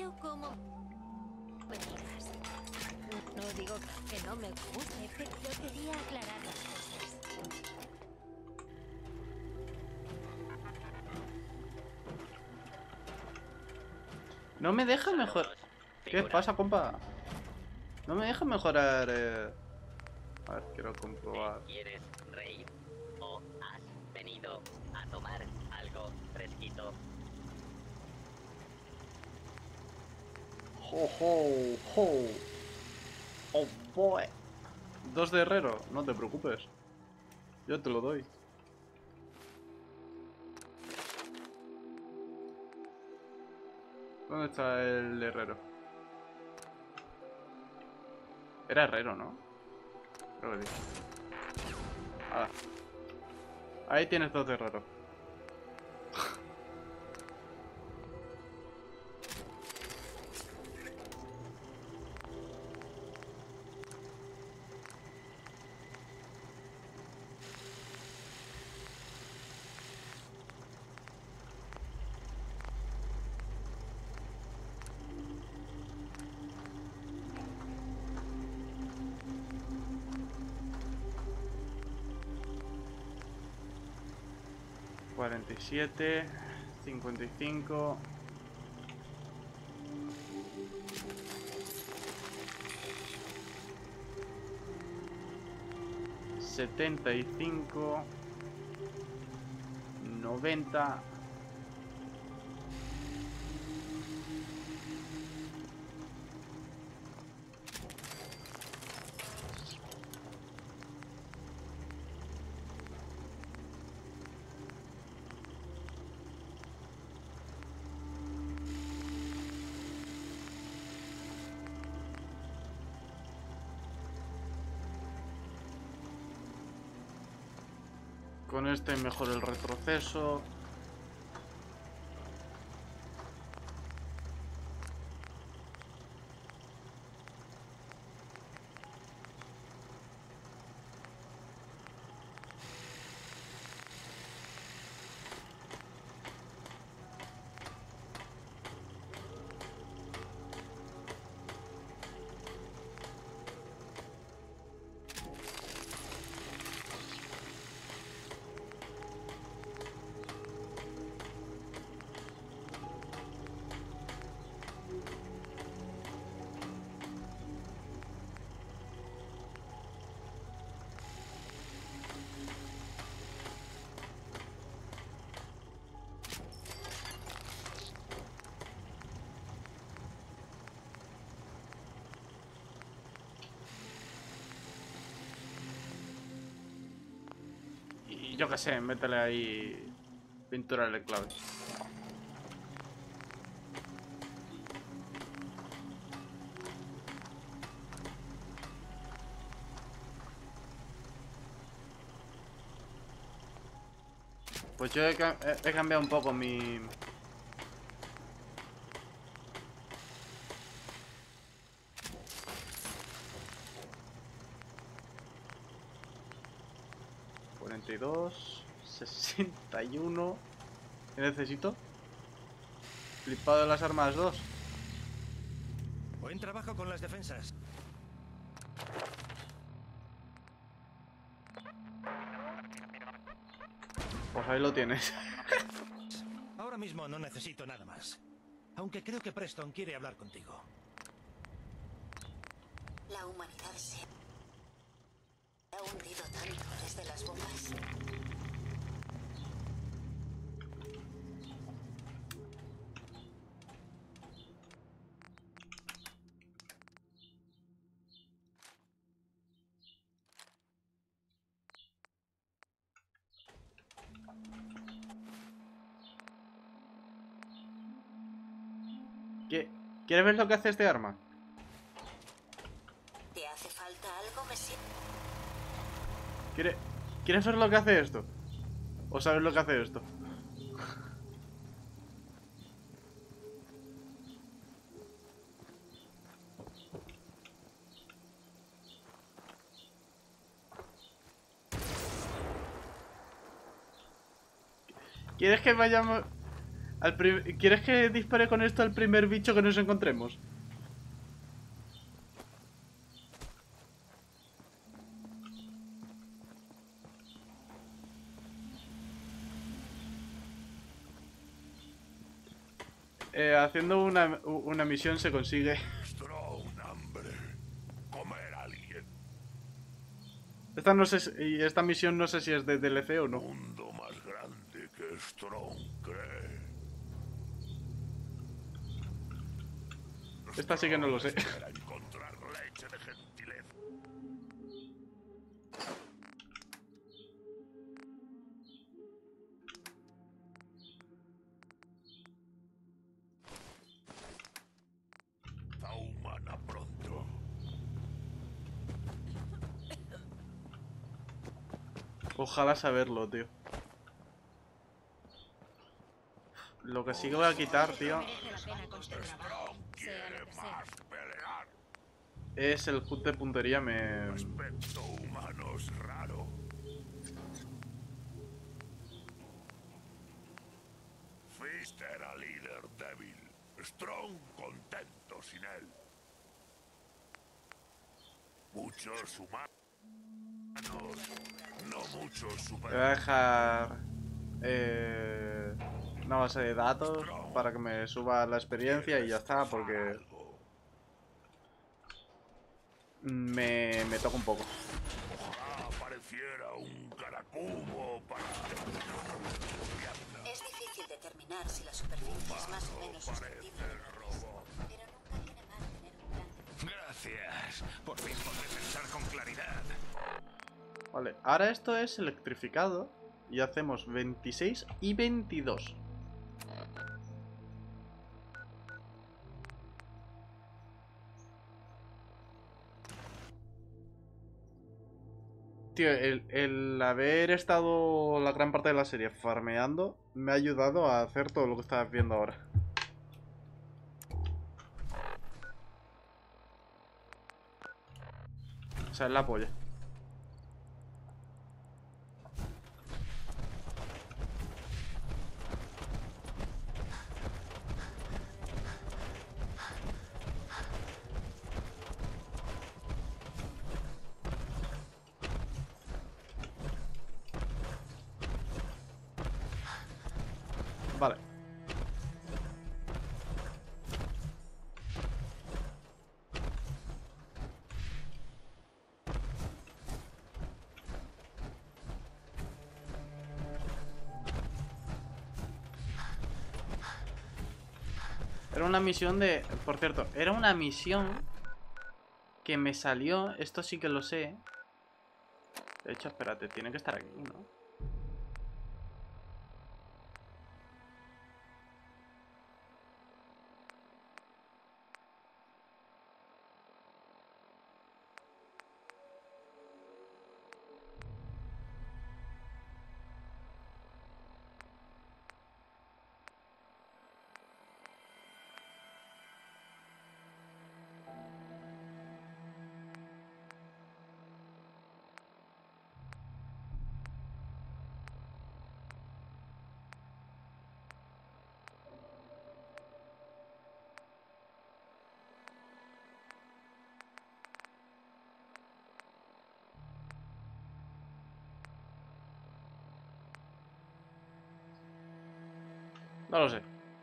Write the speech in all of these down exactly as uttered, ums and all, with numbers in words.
veo cómo me digas. No, no digo que no me guste, pero yo quería aclarar las cosas. No me deja mejorar. ¿Qué pasa, compa? No me deja mejorar. Eh... A ver, quiero comprobar. ¿Quieres reír? ¿O has venido a tomar algo fresquito? Ho, ho, ho. Oh, boy. Dos de herrero, no te preocupes. Yo te lo doy. ¿Dónde está el herrero? Era herrero, ¿no? Creo que sí. Ah. Ahí tienes dos de herrero. cuarenta y siete, cincuenta y cinco. setenta y cinco. noventa. Con este mejor el retroceso. Y yo qué sé, métele ahí pintura de clave. Pues yo he, he, he cambiado un poco mi... cuarenta y dos, sesenta y uno. ¿Qué necesito? Flipado de las armas dos. Buen trabajo con las defensas. Pues ahí lo tienes. Ahora mismo no necesito nada más. Aunque creo que Preston quiere hablar contigo. La humanidad se ha hundido tanto desde las bombas. ¿Qué? ¿Quieres ver lo que hace este arma? ¿Te hace falta algo, Messi? ¿Quiere... ¿Quieres ver lo que hace esto? ¿O sabes lo que hace esto? ¿Quieres que vayamos Al pri- ¿Quieres que dispare con esto al primer bicho que nos encontremos? Eh, haciendo una, una misión se consigue. Strong, hambre. Comer a alguien. Esta no sé si- y esta misión no sé si es de D L C o no. Mundo más grande que Strong cree. Esta sí que no lo sé. Espera encontrar leche de gentileza. La humana pronto. Ojalá saberlo, tío. Lo que sí que voy a quitar, tío, Merece la pena conseguirlo. Sea lo que sea. Más pelear. es el H U D de puntería. Me... Aspecto humano es raro. Fist era líder débil. Strong contento sin él. Muchos humanos, no muchos Te voy a super. dejar eh, una base de datos para que me suba la experiencia y ya está, porque me, me toca un poco. Ojalá apareciera un caracubo para. Es difícil determinar si la superficie es más o menos susceptible de errores, pero nunca viene mal tener un plan de... Gracias. Por fin podré pensar con claridad. Vale, ahora esto es electrificado y hacemos veintiséis y veintidós. Tío, el, el haber estado la gran parte de la serie farmeando me ha ayudado a hacer todo lo que estás viendo ahora. O sea, es la polla. Vale. Era una misión de... Por cierto, era una misión que me salió... Esto sí que lo sé. De hecho, espérate, tiene que estar aquí, ¿no? No lo sé.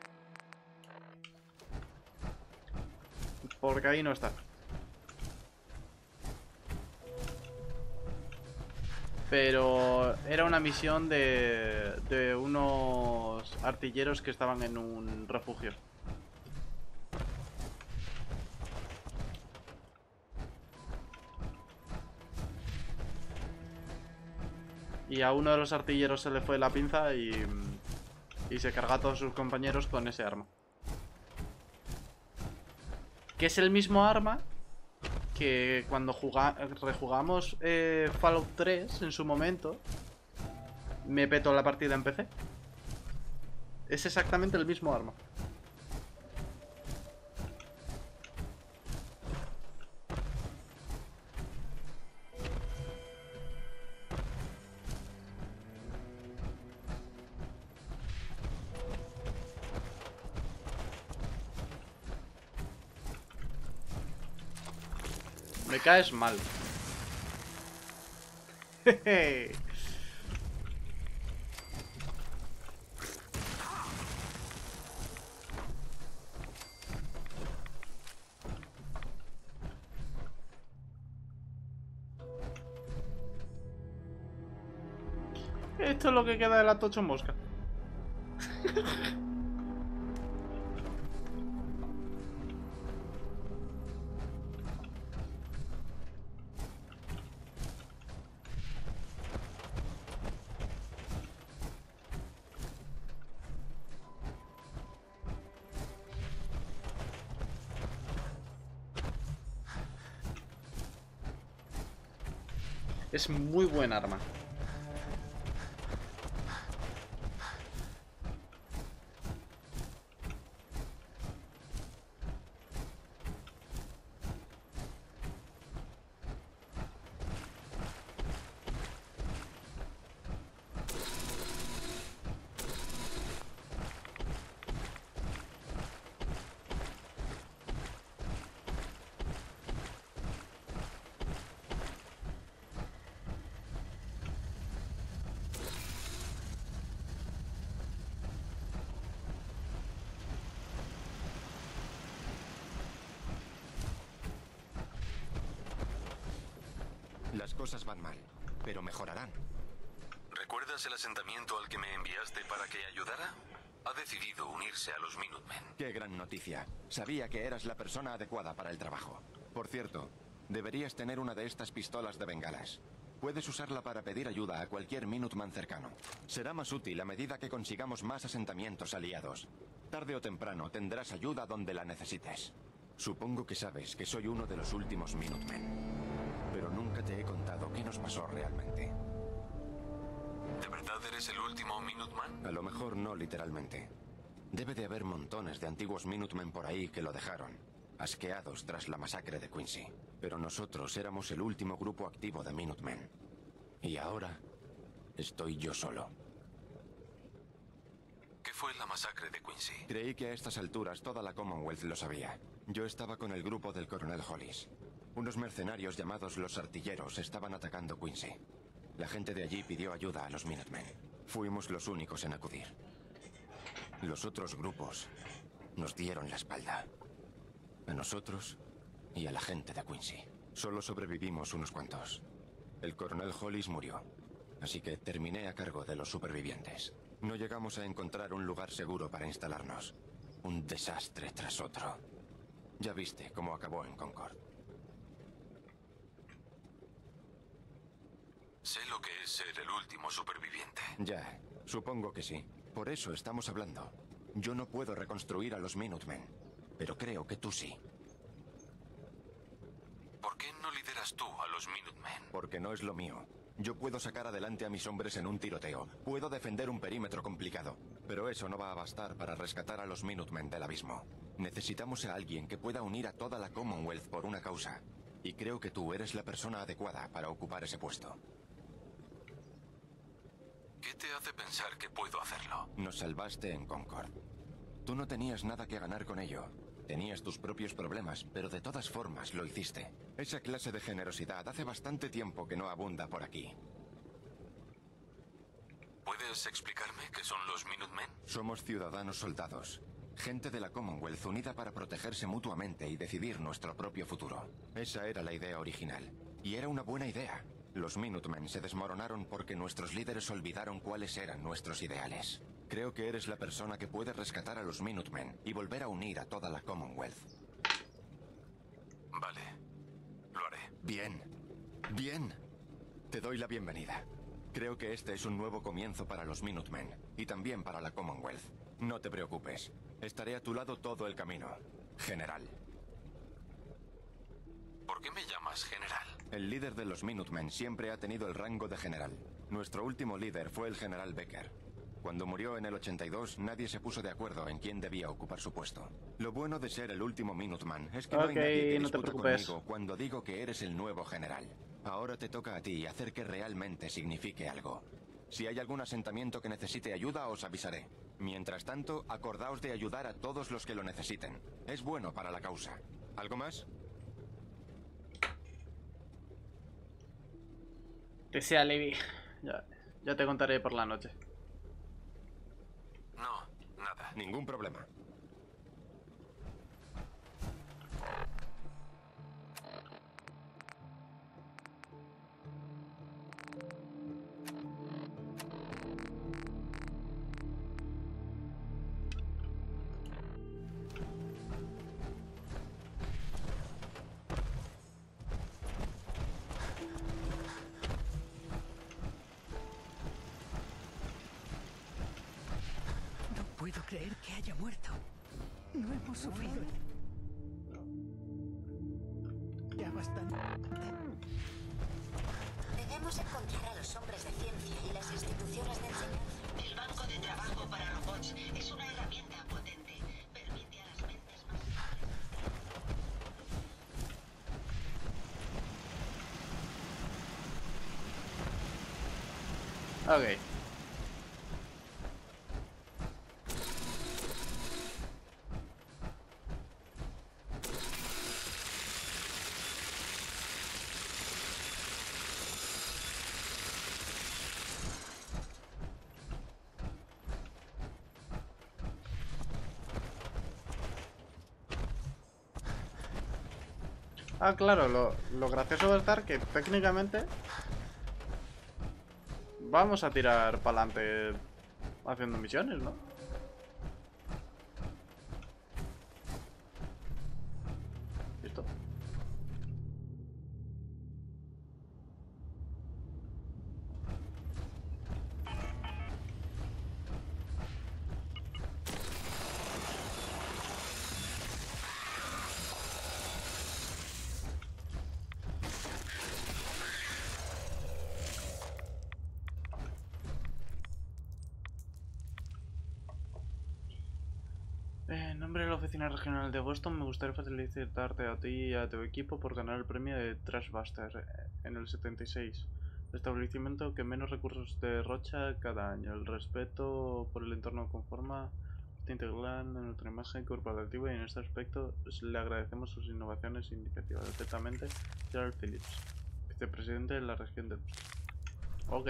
Porque ahí no está. Pero era una misión de, de unos artilleros que estaban en un refugio. Y a uno de los artilleros se le fue la pinza y, y se carga a todos sus compañeros con ese arma. Que es el mismo arma que cuando juga, rejugamos eh, Fallout tres en su momento, me petó la partida en P C. Es exactamente el mismo arma. Me caes mal. Jeje. Esto es lo que queda de la tocho mosca. Es muy buen arma. Las cosas van mal, pero mejorarán. ¿Recuerdas el asentamiento al que me enviaste para que ayudara? Ha decidido unirse a los Minutemen. Qué gran noticia. Sabía que eras la persona adecuada para el trabajo. Por cierto, deberías tener una de estas pistolas de bengalas. Puedes usarla para pedir ayuda a cualquier Minuteman cercano. Será más útil a medida que consigamos más asentamientos aliados. Tarde o temprano tendrás ayuda donde la necesites. Supongo que sabes que soy uno de los últimos Minutemen. Pero nunca te he contado qué nos pasó realmente. ¿De verdad eres el último Minuteman? A lo mejor no literalmente. Debe de haber montones de antiguos Minutemen por ahí que lo dejaron, asqueados tras la masacre de Quincy. Pero nosotros éramos el último grupo activo de Minutemen. Y ahora estoy yo solo. ¿Qué fue la masacre de Quincy? Creí que a estas alturas toda la Commonwealth lo sabía. Yo estaba con el grupo del coronel Hollis. Unos mercenarios llamados los Artilleros estaban atacando Quincy. La gente de allí pidió ayuda a los Minutemen. Fuimos los únicos en acudir. Los otros grupos nos dieron la espalda. A nosotros y a la gente de Quincy. Solo sobrevivimos unos cuantos. El coronel Hollis murió, así que terminé a cargo de los supervivientes. No llegamos a encontrar un lugar seguro para instalarnos. Un desastre tras otro. Ya viste cómo acabó en Concord. Sé lo que es ser el último superviviente. Ya, supongo que sí. Por eso estamos hablando. Yo no puedo reconstruir a los Minutemen, pero creo que tú sí. ¿Por qué no lideras tú a los Minutemen? Porque no es lo mío. Yo puedo sacar adelante a mis hombres en un tiroteo. Puedo defender un perímetro complicado. Pero eso no va a bastar para rescatar a los Minutemen del abismo. Necesitamos a alguien que pueda unir a toda la Commonwealth por una causa. Y creo que tú eres la persona adecuada para ocupar ese puesto. ¿Qué te hace pensar que puedo hacerlo? Nos salvaste en Concord. Tú no tenías nada que ganar con ello. Tenías tus propios problemas, pero de todas formas lo hiciste. Esa clase de generosidad hace bastante tiempo que no abunda por aquí. ¿Puedes explicarme qué son los Minutemen? Somos ciudadanos soldados. Gente de la Commonwealth unida para protegerse mutuamente y decidir nuestro propio futuro. Esa era la idea original. Y era una buena idea. Los Minutemen se desmoronaron porque nuestros líderes olvidaron cuáles eran nuestros ideales. Creo que eres la persona que puede rescatar a los Minutemen y volver a unir a toda la Commonwealth. Vale, lo haré. Bien, bien. Te doy la bienvenida. Creo que este es un nuevo comienzo para los Minutemen y también para la Commonwealth. No te preocupes, estaré a tu lado todo el camino, general. ¿Por qué me llamas general? El líder de los Minutemen siempre ha tenido el rango de general. Nuestro último líder fue el general Becker. Cuando murió en el ochenta y dos, nadie se puso de acuerdo en quién debía ocupar su puesto. Lo bueno de ser el último Minuteman es que no hay Ok, nadie que no te discuta preocupes. conmigo cuando digo que eres el nuevo general. Ahora te toca a ti hacer que realmente signifique algo. Si hay algún asentamiento que necesite ayuda, os avisaré. Mientras tanto, acordaos de ayudar a todos los que lo necesiten. Es bueno para la causa. ¿Algo más? Que sea Levi. Ya, ya te contaré por la noche. No, nada. Ningún problema. No puedo creer que haya muerto. No hemos sufrido ya bastante. Debemos encontrar a los hombres de ciencia y las instituciones de enseñanza. El banco de trabajo para robots es una herramienta potente. Permite a las mentes más Ok. Ah, claro, lo, lo gracioso va a estar que técnicamente vamos a tirar para adelante haciendo misiones, ¿no? Listo. En nombre de la Oficina Regional de Boston, me gustaría felicitarte a ti y a tu equipo por ganar el premio de Trashbuster en el setenta y seis. El establecimiento que menos recursos derrocha cada año. El respeto por el entorno conforma parte integral de nuestra imagen corporativa y en este aspecto le agradecemos sus innovaciones e iniciativas. Atentamente, Gerald Phillips, vicepresidente de la región de Boston. Ok.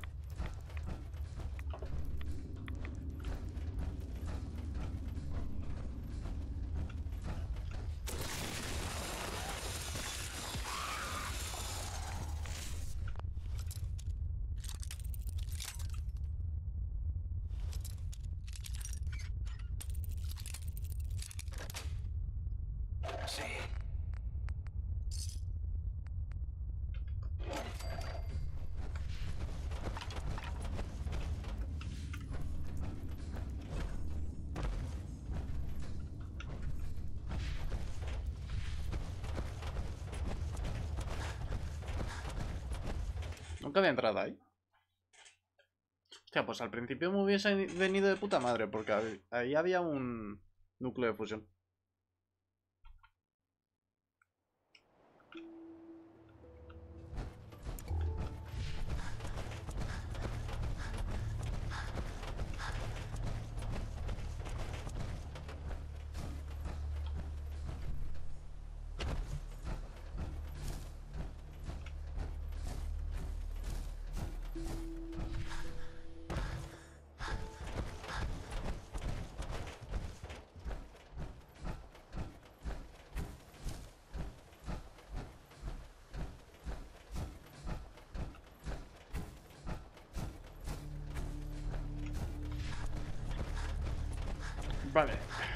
Sí. Nunca había entrado ahí. Hostia, pues al principio me hubiese venido de puta madre, porque ahí- ahí había un núcleo de fusión. Vale.